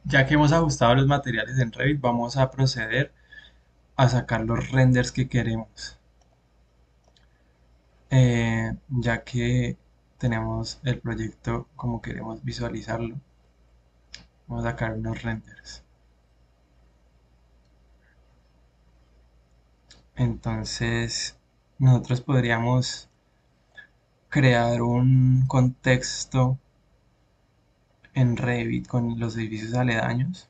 Ya que hemos ajustado los materiales en Revit, vamos a proceder a sacar los renders que queremos. Ya que tenemos el proyecto como queremos visualizarlo, vamos a sacar unos renders. Entonces, nosotros podríamos crear un contexto en Revit con los edificios aledaños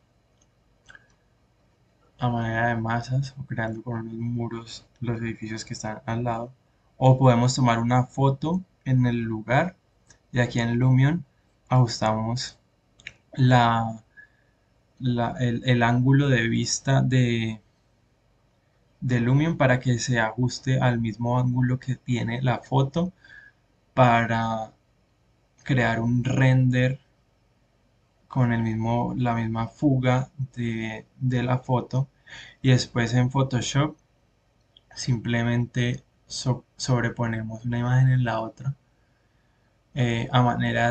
a manera de masas o creando con unos muros los edificios que están al lado. O podemos tomar una foto en el lugar y aquí en Lumion ajustamos la, el ángulo de vista de Lumion para que se ajuste al mismo ángulo que tiene la foto para crear un render con la misma fuga de la foto y después en Photoshop simplemente sobreponemos una imagen en la otra a manera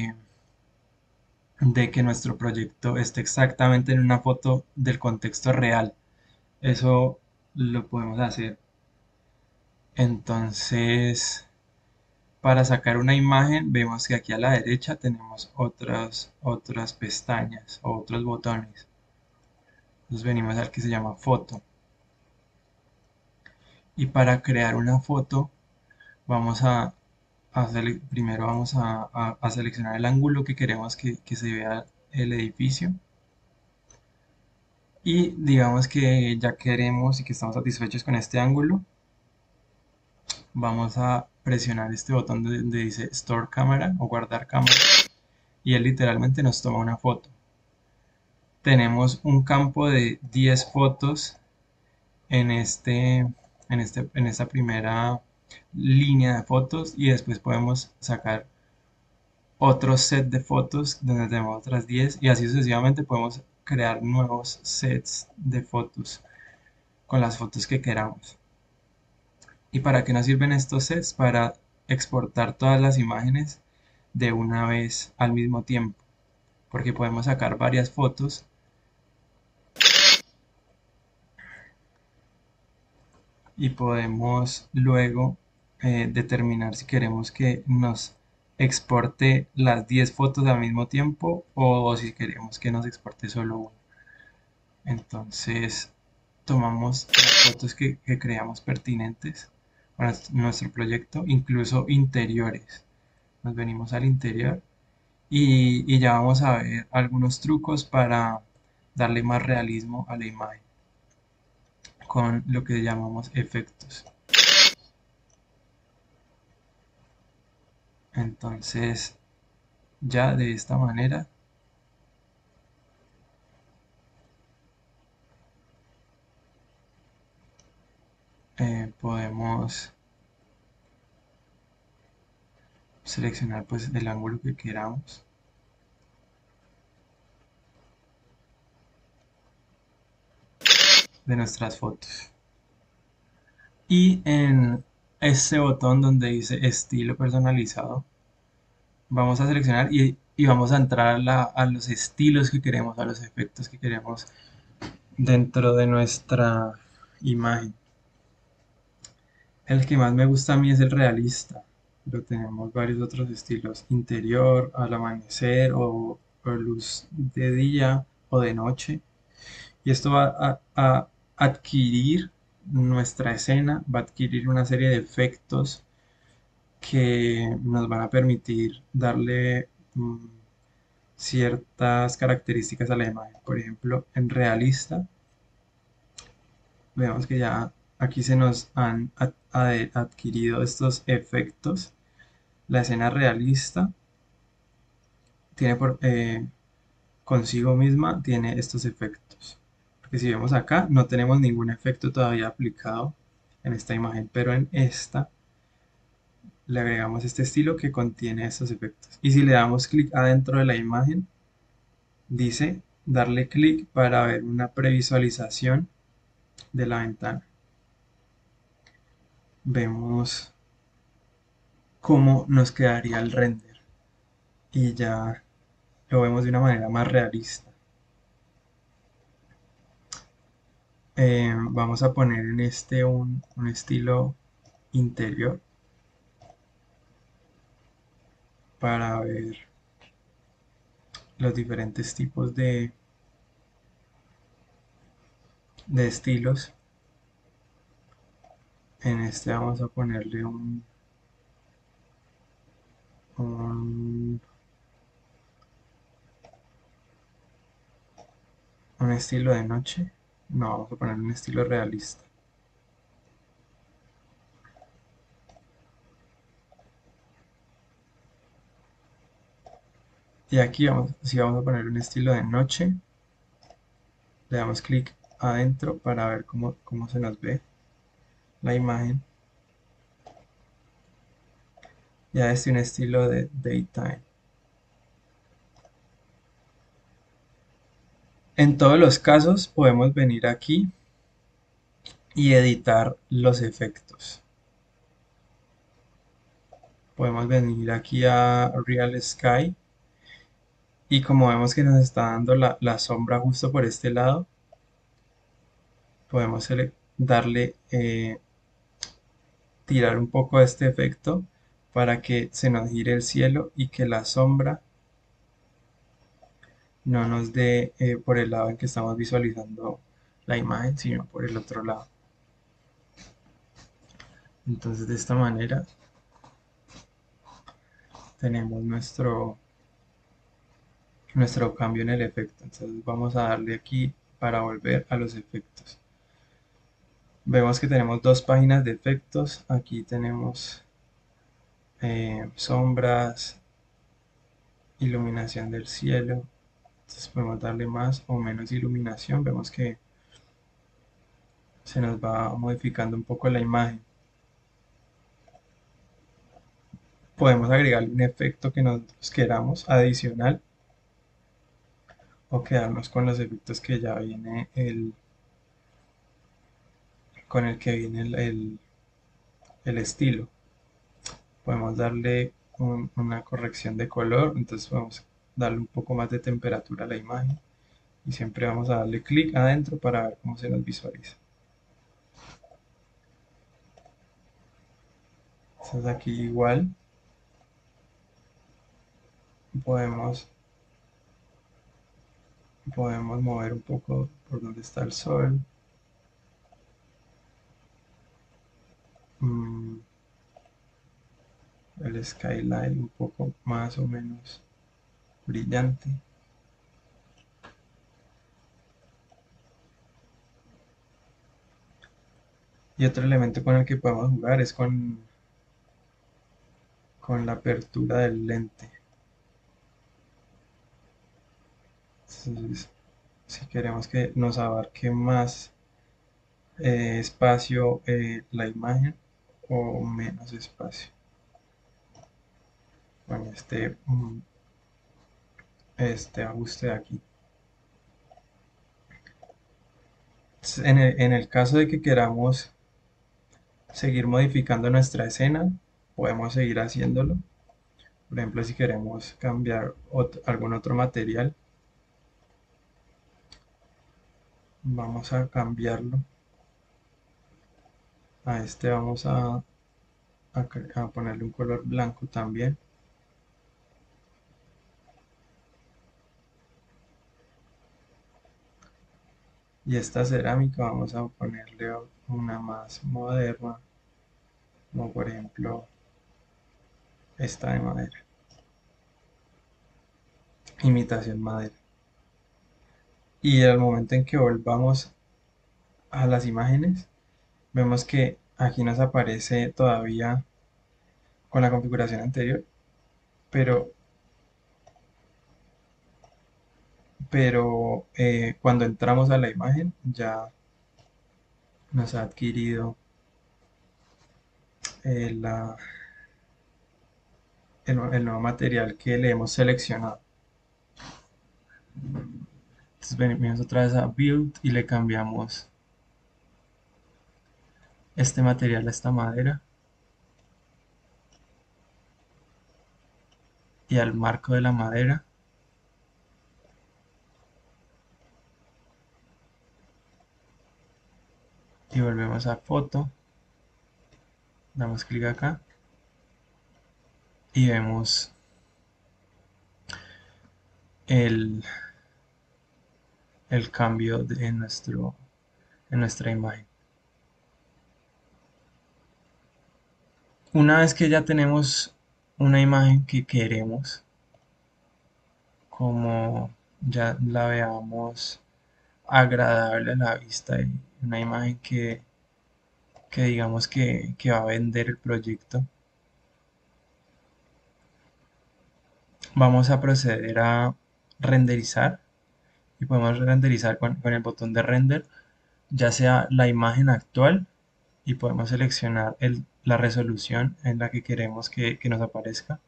de que nuestro proyecto esté exactamente en una foto del contexto real. Eso lo podemos hacer. Entonces, para sacar una imagen, vemos que aquí a la derecha tenemos otras pestañas o otros botones. Entonces venimos al que se llama foto. Y para crear una foto, vamos primero vamos a seleccionar el ángulo que queremos que se vea el edificio. Y digamos que ya queremos y que estamos satisfechos con este ángulo, vamos a presionar este botón donde dice Store Camera o guardar cámara y él literalmente nos toma una foto. Tenemos un campo de 10 fotos en en esta primera línea de fotos y después podemos sacar otro set de fotos donde tenemos otras 10 y así sucesivamente podemos crear nuevos sets de fotos con las fotos que queramos. ¿Y para qué nos sirven estos sets? Para exportar todas las imágenes de una vez al mismo tiempo, porque podemos sacar varias fotos y podemos luego determinar si queremos que nos exporte las 10 fotos al mismo tiempo o si queremos que nos exporte solo una. Entonces tomamos las fotos que creamos pertinentes para nuestro proyecto, incluso interiores. Nos venimos al interior y ya vamos a ver algunos trucos para darle más realismo a la imagen con lo que llamamos efectos. Entonces, ya de esta manera podemos seleccionar pues el ángulo que queramos de nuestras fotos. Y en este botón donde dice estilo personalizado, vamos a seleccionar y vamos a entrar a los estilos que queremos, a los efectos que queremos dentro de nuestra imagen. El que más me gusta a mí es el realista, pero tenemos varios otros estilos, interior, al amanecer o luz de día o de noche. Y esto va a adquirir nuestra escena, va a adquirir una serie de efectos que nos van a permitir darle ciertas características a la imagen. Por ejemplo, en realista, vemos que ya aquí se nos han adquirido estos efectos. La escena realista tiene consigo misma tiene estos efectos. Porque si vemos acá, no tenemos ningún efecto todavía aplicado en esta imagen, pero en esta le agregamos este estilo que contiene estos efectos. Y si le damos clic adentro de la imagen, dice darle clic para ver una previsualización de la ventana. Vemos cómo nos quedaría el render y ya lo vemos de una manera más realista. Vamos a poner en este un estilo interior para ver los diferentes tipos de estilos. En este vamos a ponerle un, un estilo de noche. No, vamos a poner un estilo realista. Y aquí vamos, si vamos a poner un estilo de noche, le damos clic adentro para ver cómo se nos ve la imagen. Ya es un estilo de daytime. En todos los casos podemos venir aquí y editar los efectos. Podemos venir aquí a Real Sky y como vemos que nos está dando la sombra justo por este lado, podemos darle, tirar un poco de este efecto para que se nos gire el cielo y que la sombra no nos dé por el lado en que estamos visualizando la imagen, sino por el otro lado. Entonces de esta manera tenemos nuestro cambio en el efecto. Entonces vamos a darle aquí para volver a los efectos. Vemos que tenemos dos páginas de efectos. Aquí tenemos sombras, iluminación del cielo. Entonces podemos darle más o menos iluminación. Vemos que se nos va modificando un poco la imagen. Podemos agregarle un efecto que nosotros queramos adicional o quedarnos con los efectos que ya viene con el que viene el estilo. Podemos darle una corrección de color, entonces podemos darle un poco más de temperatura a la imagen y siempre vamos a darle clic adentro para ver cómo se nos visualiza. Entonces aquí igual podemos, podemos mover un poco por donde está el sol. Mm, el skyline un poco más o menos brillante. Y otro elemento con el que podemos jugar es con la apertura del lente. Entonces, si queremos que nos abarque más espacio la imagen o menos espacio con este ajuste de aquí. En el caso de que queramos seguir modificando nuestra escena, podemos seguir haciéndolo. Por ejemplo, si queremos cambiar algún otro material, vamos a cambiarlo. A este vamos a ponerle un color blanco también. Y esta cerámica vamos a ponerle una más moderna, como por ejemplo esta de madera, imitación madera. Y al momento en que volvamos a las imágenes, vemos que aquí nos aparece todavía con la configuración anterior, pero, pero cuando entramos a la imagen ya nos ha adquirido el el nuevo material que le hemos seleccionado. Entonces venimos otra vez a Build y le cambiamos este material a esta madera y al marco de la madera. y volvemos a foto, damos clic acá y vemos el, el cambio en nuestra imagen. Una vez que ya tenemos una imagen que queremos, como ya la veamos agradable a la vista y una imagen que digamos que va a vender el proyecto, vamos a proceder a renderizar y podemos renderizar con el botón de render, ya sea la imagen actual y podemos seleccionar la resolución en la que queremos que nos aparezca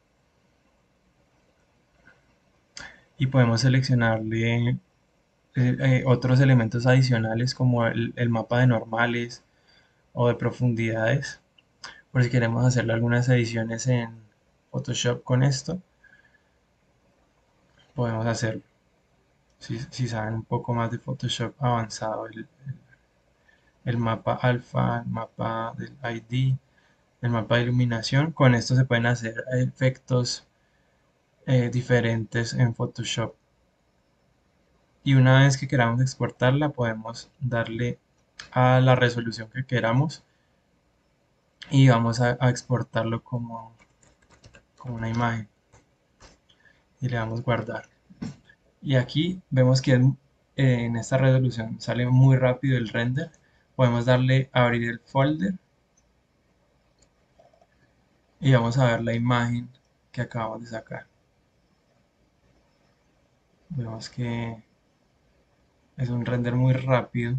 y podemos seleccionarle otros elementos adicionales como el mapa de normales o de profundidades por si queremos hacerle algunas ediciones en Photoshop con esto podemos hacerlo. Si saben un poco más de Photoshop avanzado, el mapa alfa, el mapa del ID, el mapa de iluminación, con esto se pueden hacer efectos diferentes en Photoshop. Y una vez que queramos exportarla, podemos darle a la resolución que queramos y vamos a exportarlo como una imagen y le damos guardar. Y aquí vemos que en esta resolución sale muy rápido el render. Podemos darle a abrir el folder y vamos a ver la imagen que acabamos de sacar. Vemos que es un render muy rápido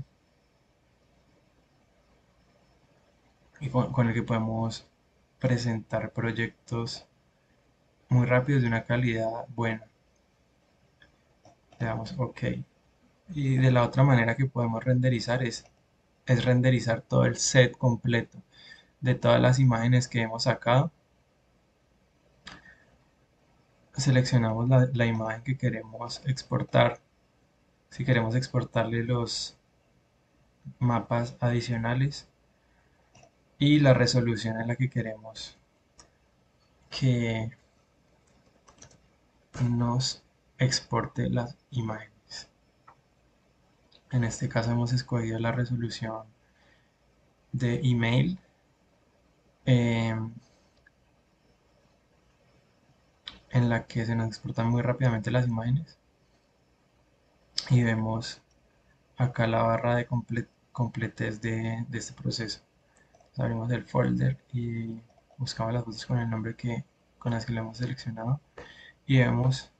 y con el que podemos presentar proyectos muy rápidos de una calidad buena. Le damos OK. Y de la otra manera que podemos renderizar es renderizar todo el set completo de todas las imágenes que hemos sacado. Seleccionamos la imagen que queremos exportar. Si queremos exportarle los mapas adicionales y la resolución en la que queremos que nos exporte las imágenes. En este caso hemos escogido la resolución de email. eh, en la que se nos exportan muy rápidamente las imágenes y vemos acá la barra de completez de este proceso. Entonces, abrimos el folder y buscamos las fotos con el nombre con las que lo hemos seleccionado y vemos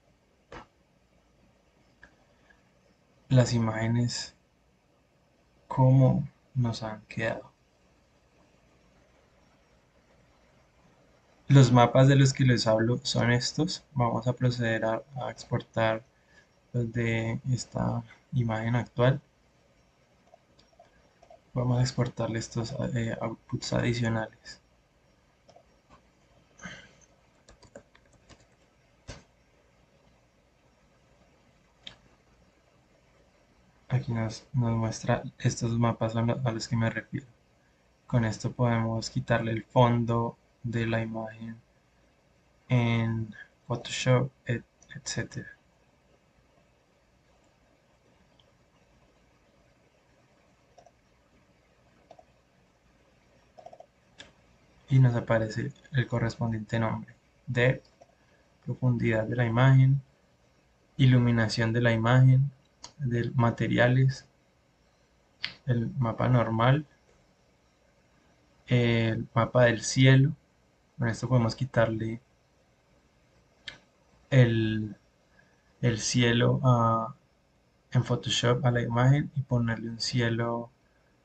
las imágenes como nos han quedado. Los mapas de los que les hablo son estos. Vamos a proceder a exportar los de esta imagen actual. Vamos a exportarle estos outputs adicionales. Aquí nos muestra estos mapas a los que me refiero. Con esto podemos quitarle el fondo de la imagen en Photoshop, etc. Y nos aparece el correspondiente nombre de profundidad de la imagen, iluminación de la imagen, de materiales, el mapa normal, el mapa del cielo. Con esto podemos quitarle el, el cielo en Photoshop a la imagen y ponerle un cielo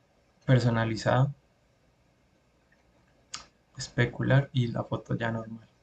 personalizado, especular y la foto ya normal.